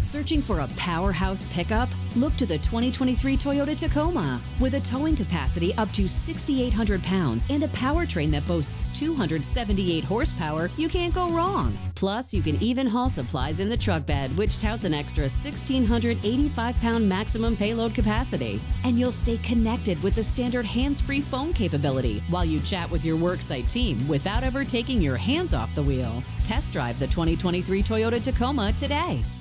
Searching for a powerhouse pickup? Look to the 2023 Toyota Tacoma. With a towing capacity up to 6,800 pounds and a powertrain that boasts 278 horsepower, you can't go wrong. Plus, you can even haul supplies in the truck bed, which touts an extra 1,685-pound maximum payload capacity. And you'll stay connected with the standard hands-free phone capability while you chat with your worksite team without ever taking your hands off the wheel. Test drive the 2023 Toyota Tacoma today.